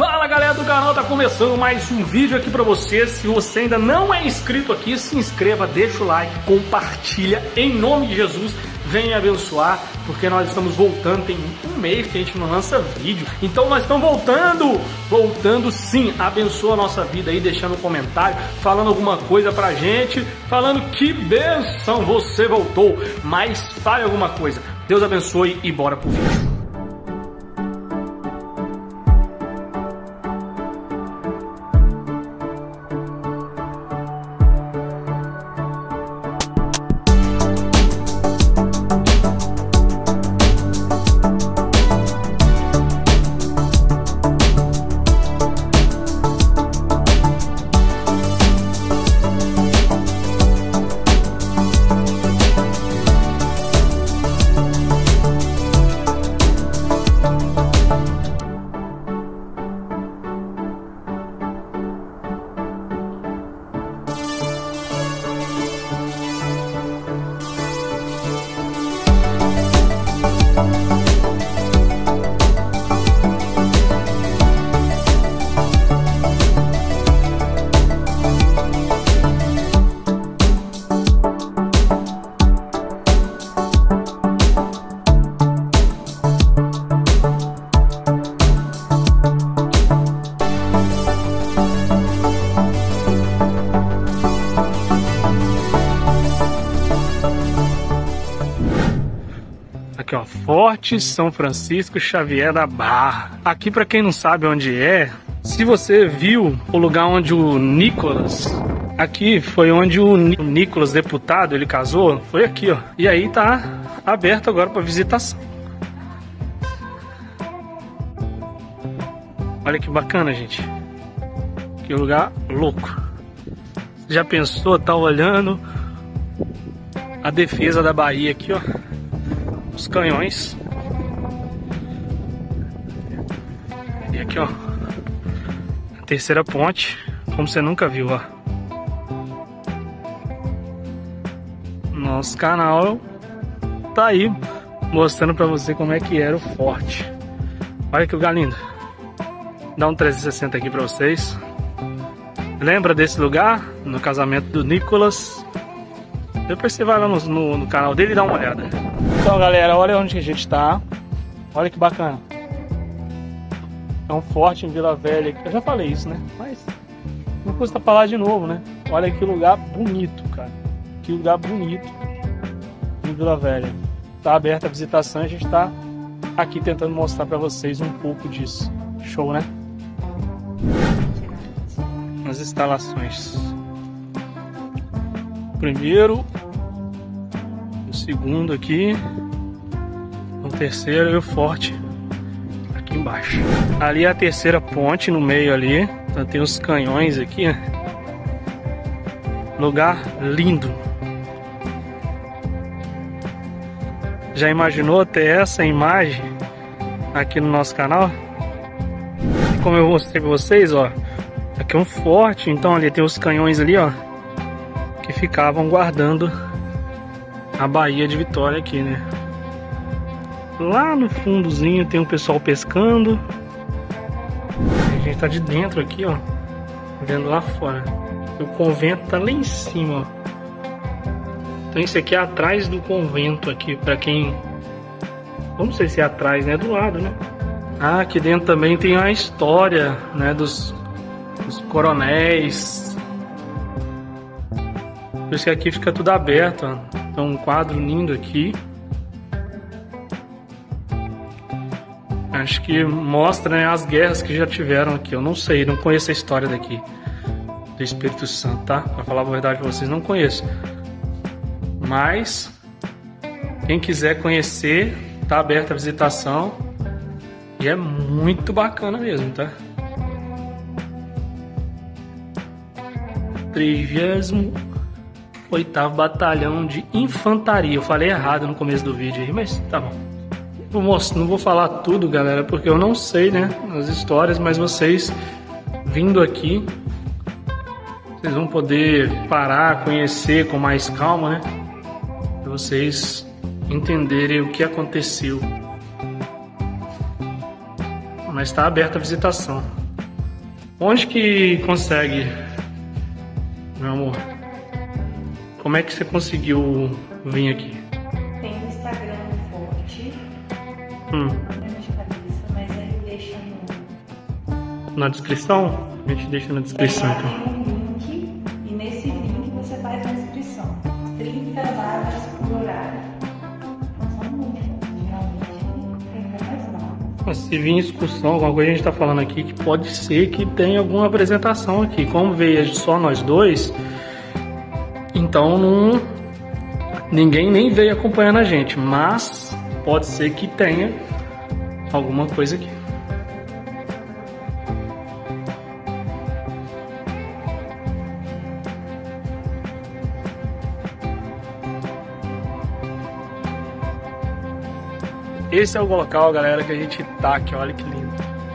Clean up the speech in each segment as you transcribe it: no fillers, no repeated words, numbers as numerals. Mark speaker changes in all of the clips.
Speaker 1: Fala galera do canal, tá começando mais um vídeo aqui pra você. Se você ainda não é inscrito aqui, se inscreva, deixa o like, compartilha, em nome de Jesus, venha abençoar, porque nós estamos voltando, tem um mês que a gente não lança vídeo, então nós estamos voltando sim. Abençoa a nossa vida aí, deixando um comentário, falando alguma coisa pra gente, falando que bênção, você voltou, mas fale alguma coisa. Deus abençoe e bora pro vídeo. Aqui ó, Forte São Francisco Xavier da Barra. Aqui, para quem não sabe onde é, se você viu o lugar onde o Nicolas, aqui foi onde o Nicolas, deputado, ele casou, foi aqui ó. E aí tá aberto agora para visitação. Olha que bacana, gente. Que lugar louco. Já pensou, tá olhando a defesa da Bahia aqui ó. Os canhões. E aqui ó, a terceira ponte, como você nunca viu ó. Nosso canal tá aí mostrando pra você como é que era o forte. Olha que lugar lindo. Dá um 360 aqui pra vocês. Lembra desse lugar? No casamento do Nicolas. Depois você vai lá no canal dele e dá uma olhada. Então galera, olha onde a gente tá. Olha que bacana. É um forte em Vila Velha. Eu já falei isso, né? Mas não custa falar de novo, né? Olha que lugar bonito, cara. Que lugar bonito em Vila Velha. Tá aberta a visitação, a gente tá aqui tentando mostrar pra vocês um pouco disso. Show, né? As instalações. Primeiro, o segundo aqui, o terceiro e o forte aqui embaixo. Ali é a terceira ponte no meio ali, então tem os canhões aqui. Lugar lindo. Já imaginou ter essa imagem aqui no nosso canal? Como eu mostrei para vocês, ó, aqui é um forte, então ali tem os canhões ali, ó, que ficavam guardando a Baía de Vitória aqui, né? Lá no fundozinho tem um pessoal pescando. A gente tá de dentro aqui, ó, vendo lá fora. O convento tá lá em cima, ó. Então isso aqui é atrás do convento aqui, para quem... Não sei se é atrás, né? Do lado, né? Ah, aqui dentro também tem a história, né? Dos coronéis. Por isso que aqui fica tudo aberto, ó. Então um quadro lindo aqui. Acho que mostra, né, as guerras que já tiveram aqui. Eu não sei, não conheço a história daqui do Espírito Santo, tá? Pra falar a verdade pra vocês, não conheço. Mas quem quiser conhecer, tá aberta a visitação. E é muito bacana mesmo, tá? 38º Batalhão de Infantaria. Eu falei errado no começo do vídeo aí, mas tá bom. Não vou falar tudo, galera, porque eu não sei, né, as histórias, mas vocês vindo aqui, vocês vão poder parar, conhecer com mais calma, né? Para vocês entenderem o que aconteceu. Mas está aberta a visitação. Onde que consegue, meu amor? Como é que você conseguiu vir aqui?
Speaker 2: Tem o Instagram Forte. Não de cabeça, mas ele deixa
Speaker 1: na descrição? A gente deixa na descrição, então.
Speaker 2: Tem um link, e nesse link você faz a inscrição. 30 vagas por horário. Não são muitas, geralmente 30 mais vagas.
Speaker 1: Se vir excursão, alguma coisa a gente tá falando aqui, que pode ser que tenha alguma apresentação aqui. Como veio só nós dois, então ninguém nem veio acompanhando a gente, mas pode ser que tenha alguma coisa aqui. Esse é o local, galera, que a gente tá aqui. Olha que lindo.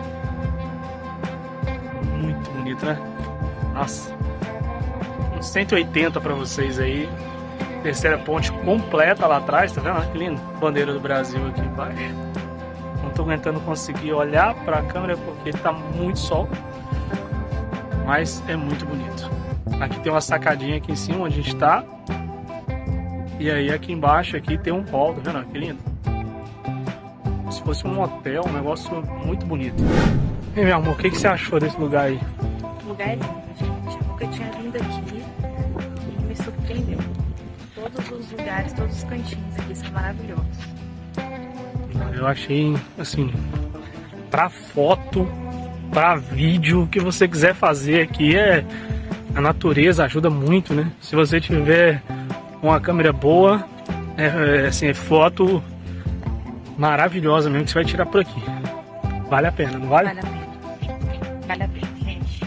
Speaker 1: Muito bonito, né? Nossa. Uns 180 pra vocês aí. Terceira ponte completa lá atrás, tá vendo? Olha que lindo. Bandeira do Brasil aqui embaixo. Não tô aguentando conseguir olhar pra câmera porque tá muito sol. Mas é muito bonito. Aqui tem uma sacadinha aqui em cima onde a gente tá. E aí aqui embaixo aqui tem um hall, tá vendo? Que lindo. Se fosse um hotel, um negócio muito bonito. E meu amor, o que você achou desse lugar aí?
Speaker 2: O lugar é lindo, gente. Eu nunca tinha vindo aqui e me surpreendeu. Todos os lugares, todos os cantinhos aqui são maravilhosos.
Speaker 1: Eu achei, assim, pra foto, pra vídeo, o que você quiser fazer aqui a natureza ajuda muito, né? Se você tiver uma câmera boa, assim, foto maravilhosa mesmo que você vai tirar por aqui. Vale a pena, não vale?
Speaker 2: Vale a pena. Vale a pena, gente.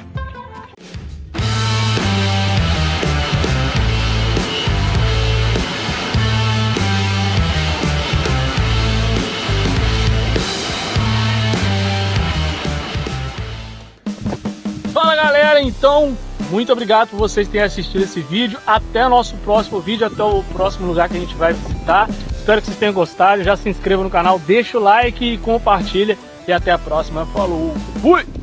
Speaker 1: Fala, galera, então muito obrigado por vocês terem assistido esse vídeo. Até o nosso próximo vídeo, até o próximo lugar que a gente vai visitar. Espero que vocês tenham gostado. Já se inscreva no canal, deixa o like e compartilha. E até a próxima. Falou! Fui!